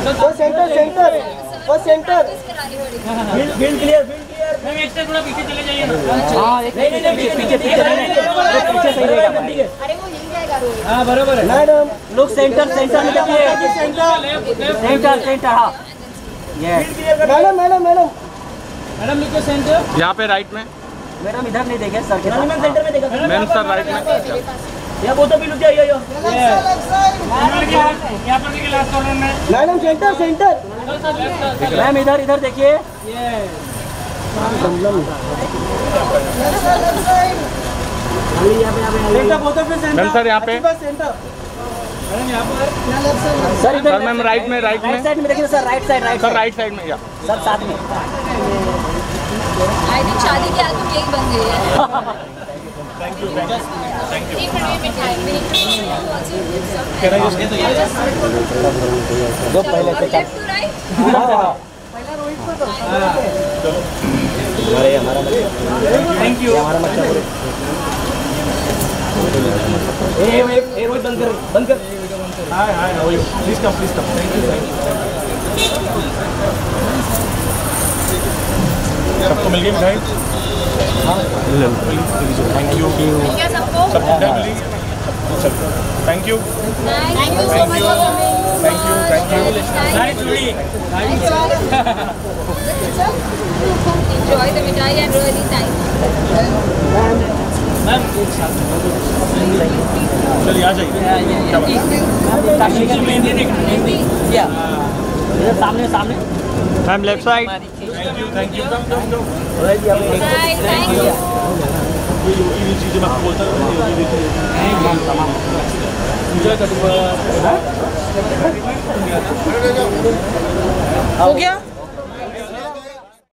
Centre centre वो centre field clear ma'am एक से थोड़ा पीछे चले जाइए ना। हां नहीं पीछे सही रहेगा। अरे वो हिल जाएगा रोड। हां बराबर है मैडम लोग सेंटर में देखिए सेंटर हां ये मैडम मैडम मैडम मैडम लिखो सेंटर। यहाँ पे राइट में मैडम इधर नहीं देखे सर के मैम सेंटर में देखा मैम सर राइट में या वो तो भी लुक जाइए यहाँ पर देखिए लास्ट कॉर्नर में। मैडम सेंटर सेंटर मैम इधर देखिए मैम सर यहाँ पे सेंटर मैडम यहाँ पर सर इधर सर मैम राइट में साइड में देखिए sir right sir right side में या सर साथ में आई थिंक शादी की एल्बम यही बन गई है। थैंक यू एक मिनट जो पहले से left to right. Thank you. Rohit बंद कर hi hi please come thank you. सबको मिल गई मिठाई। थैंक यू क्या सबको? मिली। Thank you thank you so much for coming. Thank you nice video. Enjoy the mithai and really thank you. Ma'am चलिए आ जाइए। क्या बात है? मेहंदी देखना। सामने ma'am left side thank you come Bye, thank you. ये चीज़ें मैं बोलता हूँ। हो गया